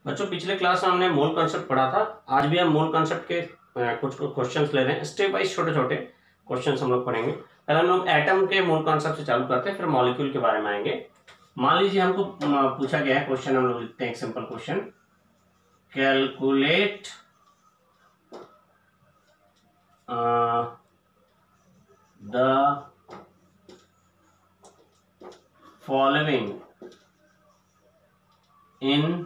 बच्चों पिछले क्लास में हमने मोल कॉन्सेप्ट पढ़ा था। आज भी हम मोल कॉन्सेप्ट के कुछ क्वेश्चंस ले रहे हैं। स्टेप वाइज छोटे छोटे क्वेश्चंस हम लोग पढ़ेंगे। पहले हम लोग एटम के मोल कॉन्सेप्ट से चालू करते हैं, फिर मॉलिक्यूल के बारे में आएंगे। मान लीजिए हमको पूछा गया है क्वेश्चन, हम लोग लिखते हैं एक simple question. Calculate the following in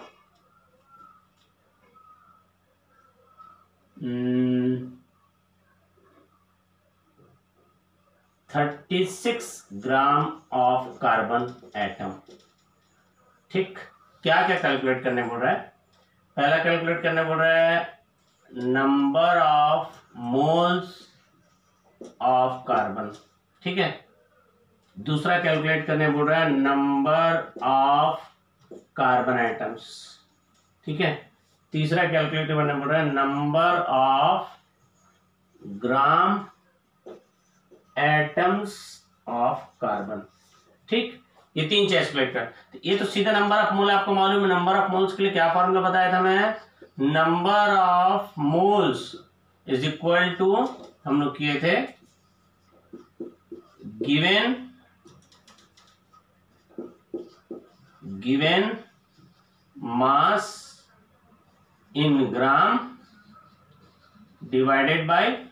36 gram of carbon atom. ठीक, क्या क्या कैलकुलेट करने बोल रहा है? पहला कैलकुलेट करने बोल रहा है number of moles of carbon. ठीक है, दूसरा कैलकुलेट करने बोल रहा है नंबर ऑफ कार्बन एटम्स। ठीक है, तीसरा कैलकुलेट करने बोल रहा है number of gram atoms of carbon. ठीक, ये तीन चीज कैलकुलेट कर। तो ये तो सीधा नंबर ऑफ मोल आपको मालूम है। नंबर ऑफ मोल्स के लिए क्या फॉर्मूला बताया था मैं? Number of moles is equal to, हम लोग किए थे, given mass in gram divided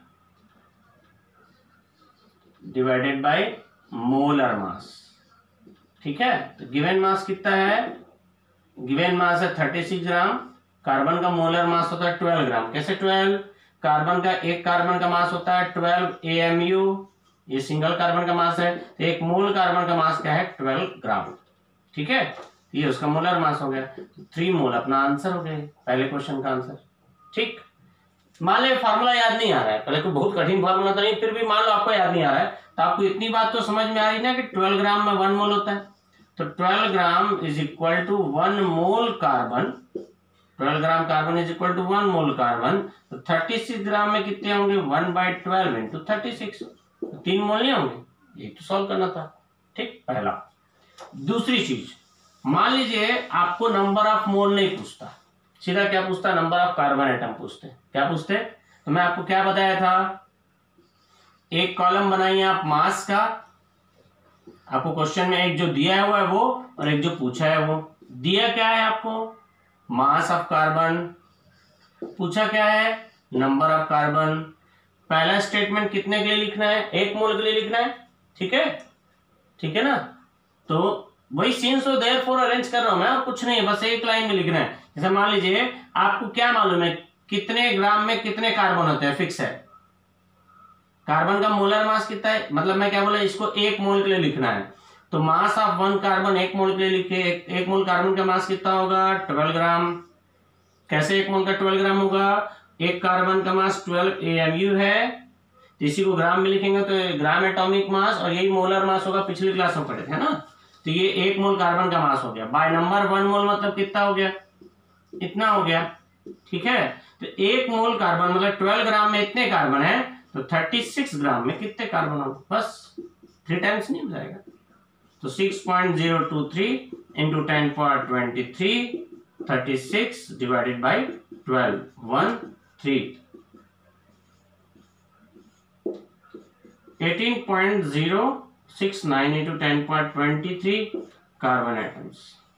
by molar mass. ठीक है, तो गिवन मास कितना है? गिवन मास है 36 ग्राम। कार्बन का मोलर मास होता है 12 ग्राम। कैसे 12? कार्बन का, एक कार्बन का मास होता है 12 AMU, ये सिंगल कार्बन का मास है। तो एक मोल कार्बन का मास क्या है? 12 ग्राम। ठीक है, ये उसका मोलर मास हो गया। 3 मोल अपना आंसर हो गया, पहले क्वेश्चन का आंसर। ठीक, मान लो फार्मूला याद नहीं आ रहा है, पहले कोई बहुत कठिन फार्मूला तो नहीं, फिर भी मान लो आपको याद नहीं आ रहा है, तो आपको इतनी बात तो समझ में आ रही ना कि 12 ग्राम में 1 मोल होता है। तो 12 gram is equal to 1 mole carbon. 12 gram carbon is equal to 1 mole carbon. तो 36 ग्राम में कितने होंगे? 1/12 इंटू 36, 3 मोल नहीं होंगे? ये तो सॉल्व करना था। ठीक, पहला। दूसरी चीज, मान लीजिए आपको नंबर ऑफ मोल नहीं पूछता, सीधा क्या पूछता? नंबर ऑफ कार्बन एटम पूछते। क्या पूछते? तो मैं आपको क्या बताया था, एक कॉलम बनाइए आप मास का। आपको क्वेश्चन में एक जो दिया हुआ है वो, और एक जो पूछा है वो। दिया क्या है आपको? Mass of carbon. पूछा क्या है? Number of carbon. पहला स्टेटमेंट कितने के लिए लिखना है? 1 मोल के लिए लिखना है। ठीक है, ठीक है ना? तो वही सिंस और देयरफॉर अरेंज कर रहा हूं मैं, और कुछ नहीं, बस एक लाइन में लिखना है। जैसे मान लीजिए आपको क्या मालूम है कितने ग्राम में कितने कार्बन होते हैं? फिक्स है। कार्बन का मोलर मास कितना है, मतलब मैं क्या बोला, इसको 1 मोल के लिए लिखना है। तो मास ऑफ 1 कार्बन 1 मोल के लिए लिखे। 1 मोल कार्बन का मास कितना होगा? 12 ग्राम। कैसे 1 मोल का 12 ग्राम होगा? एक कार्बन का मास 12 AMU है, तो इसी को ग्राम में लिखेंगे तो ग्राम एटॉमिक मास, और यही मोलर मास होगा, पिछली क्लास में पढ़े थे ना। तो ये 1 मोल कार्बन का मास हो गया। बाय नंबर 1 मोल मतलब कितना हो गया? इतना हो गया। ठीक है, तो 1 मोल कार्बन मतलब 12 ग्राम में इतने कार्बन है, तो 36 ग्राम में कितने कार्बन होंगे? बस 3 टाइम्स नहीं हो जाएगा। तो 6.023 into 10^23, 36 divided by 12, 13, 18.069 into 10^23 carbon atoms.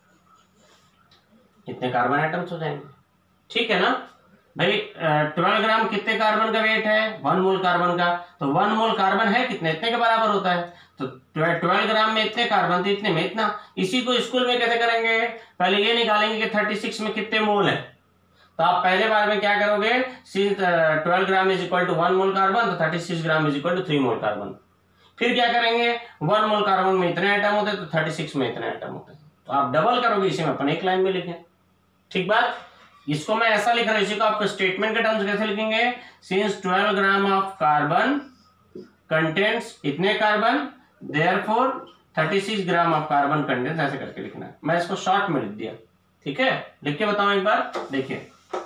इतने कार्बन एटम्स हो जाएंगे। ठीक है ना भाई? 12 ग्राम कितने कार्बन का वेट है? 1 मोल कार्बन का। तो 1 मोल कार्बन है कितने? इतने के बराबर होता है। तो 12 ग्राम में इतने कार्बन, तो इतने में इतना। इसी को स्कूल में कैसे करेंगे? पहले ये निकालेंगे कि 36 में कितने मोल है। तो आप पहले बार में क्या करोगे? 12 gram is equal to 1 mole carbon, तो 36 gram is equal to 3 mole carbon. फिर क्या करेंगे? 1 मोल कार्बन में इतने एटम होते हैं, तो 36 में इतने एटम होते हैं। तो आप डबल करोगे, इसी में अपन एक लाइन में लिखें। ठीक बात? इसको मैं ऐसा लिख रहा हूं, इसी को आपको स्टेटमेंट के टर्म्स कैसे लिखेंगे? Since 12 gram of carbon contents इतने carbon, therefore 36 gram of carbon contents, ऐसे करके लिखना है। मैं इसको शॉर्ट में लिख दिया। ठीक है, लिख के बताऊं एक बार, देखिए।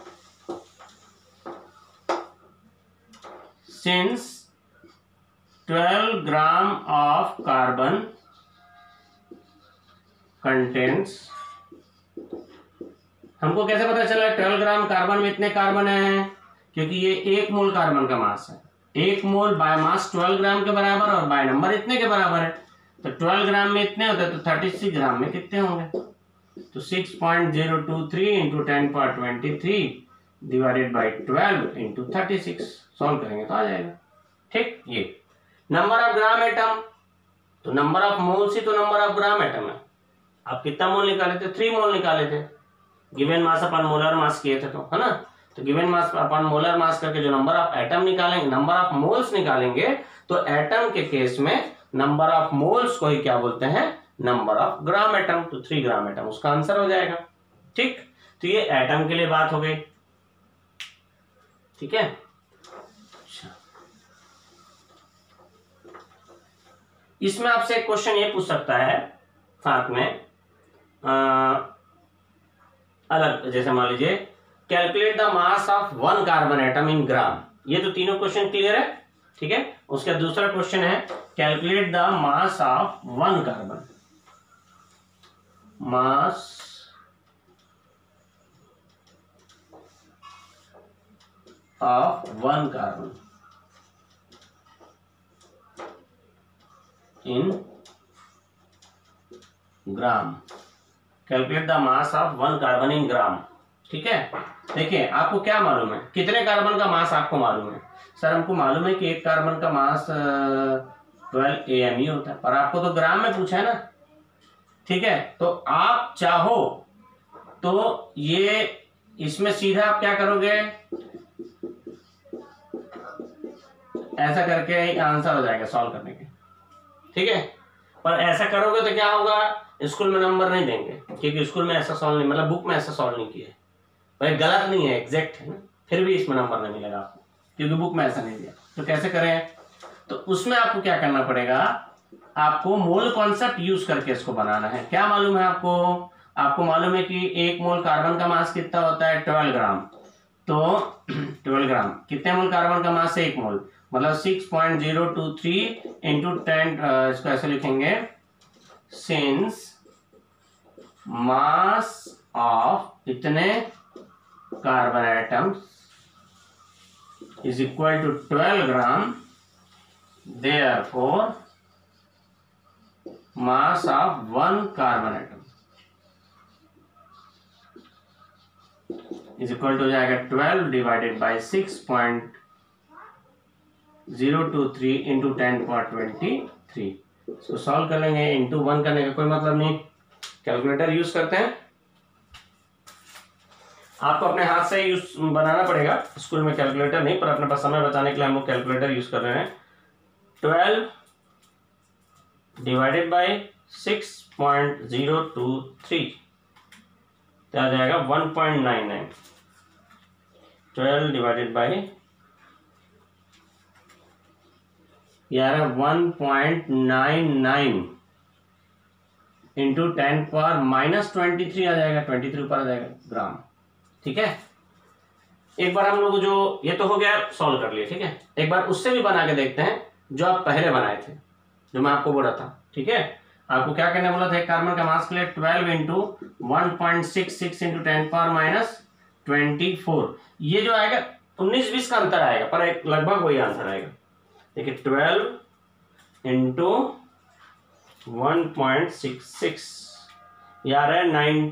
Since 12 gram of carbon contains हमको कैसे पता चला 12 ग्राम कार्बन में इतने कार्बन है? क्योंकि ये 1 मोल कार्बन का मास है। 1 मोल बाय मास 12 ग्राम के बराबर और बाय नंबर इतने के बराबर है। तो 12 ग्राम में इतने होते हैं तो 36 ग्राम में कितने होंगे? तो 6.023 into 10⁻23 divided by 12 into 36 solve करेंगे तो आ जाएगा। ठीक, ये नंबर ऑफ ग्राम एटम, तो नंबर ऑफ मोल्स ही तो नंबर ऑफ ग्राम एटम है। आप कितना मोल निकाले थे? 3 मोल निकाले थे। गिवन मास अपन मोलर मास किए थे तो, है ना? तो गिवन मास अपन मोलर मास करके जो नंबर ऑफ एटम निकालेंगे, नंबर ऑफ मोल्स निकालेंगे, तो एटम के केस में नंबर ऑफ मोल्स को ही क्या बोलते हैं? Number of gram atom. तो 3 ग्राम एटम उसका आंसर हो जाएगा। ठीक, तो ये एटम के लिए बात हो गई। ठीक है, इसमें आपसे एक क्वेश्चन ये पूछ सकता है साथ में अलग, जैसे मान लीजिए calculate the mass of 1 carbon atom in gram. ये तो तीनों क्वेश्चन क्लियर है। ठीक है, उसका दूसरा क्वेश्चन है calculate the mass of 1 carbon, mass of 1 carbon in gram. Calculate the mass of 1 carbon in gram. ठीक है, देखिए आपको क्या मालूम है? कितने कार्बन का मास आपको मालूम है? सर हमको मालूम है कि 1 कार्बन का मास 12 AME होता है, पर आपको तो ग्राम में पूछा है ना। ठीक है, तो आप चाहो तो ये इसमें सीधा आप क्या करोगे, ऐसा करके आंसर हो जाएगा सॉल्व करने के। ठीक है, पर ऐसा करोगे तो क्या होगा? स्कूल में नंबर नहीं देंगे, क्योंकि स्कूल में ऐसा सॉल्व नहीं, मतलब बुक में ऐसा सॉल्व नहीं किया है। भाई गलत नहीं है, एग्जैक्ट है ना, फिर भी इसमें नंबर नहीं मिलेगा आपको, क्योंकि बुक में ऐसा नहीं दिया। तो कैसे करें? तो उसमें आपको क्या करना पड़ेगा? आपको मोल कॉन्सेप्ट यूज करके इसको बनाना है। क्या मालूम है आपको? आपको मालूम है कि 1 मोल कार्बन का मास कितना होता है? 12 ग्राम। तो 12 ग्राम कितने मोल कार्बन का मास है? 1 मोल, मतलब 6.023 इंटू 10, इसको ऐसे लिखेंगे, सिंस मास ऑफ इतने carbon atoms is equal to 12 gram, therefore mass of 1 carbon atom is equal to जाएगा 12 डिवाइडेड बाई 6.023 इंटू 10⁻23। इसको सॉल्व कर लेंगे। इंटू 1 करने का कोई मतलब नहीं, कैलकुलेटर यूज करते हैं। आपको अपने हाथ से यूज बनाना पड़ेगा, स्कूल में कैलकुलेटर नहीं, पर अपने पास समय बचाने के लिए हम लोग कैलकुलेटर यूज कर रहे हैं। 12 डिवाइडेड बाई 6.023 तो आ जाएगा 1.99। 12 डिवाइडेड बाई यार 1.99 इंटू 10⁻23 आ जाएगा, 23 ऊपर आ जाएगा ग्राम। ठीक है, एक बार हम लोग जो ये तो हो गया सॉल्व कर लिए। ठीक है, एक बार उससे भी बना के देखते हैं जो आप पहले बनाए थे, जो मैं आपको बोला था। ठीक है, आपको क्या करने बोला था? एक कार्बन का मास के लिए 12 इंटू 1.66 इंटू 10⁻24। ये जो आएगा 19-20 का अंतर आएगा, पर एक लगभग वही आंसर आएगा। देखिए 12 इंटू 1.66 यार है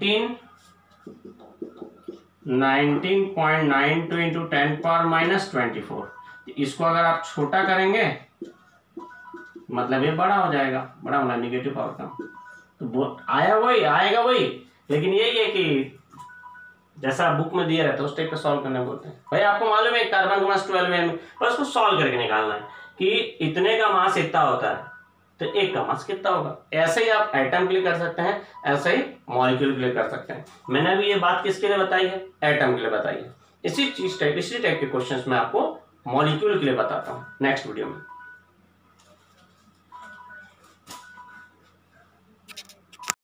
19.92 इंटू 10⁻24। इसको अगर आप छोटा करेंगे मतलब ये बड़ा हो जाएगा, बड़ा होना निगेटिव पावर का, तो आया वही आएगा वही, लेकिन यही है कि जैसा बुक में दिया रहता है उस टाइप का सॉल्व करने बोलते हैं। भाई आपको मालूम है कार्बन का मास 12 है, पर उसको सॉल्व करके निकालना है कि इतने का मास इतना होता है तो एक का मास कितना होगा। ऐसे ही आप एटम के लिए कर सकते हैं, ऐसे ही मॉलिक्यूल के लिए कर सकते हैं। मैंने अभी ये बात किसके लिए बताई है? एटम के लिए बताई है। इसी टाइप के क्वेश्चंस मैं आपको मॉलिक्यूल के लिए बताता हूँ नेक्स्ट वीडियो में।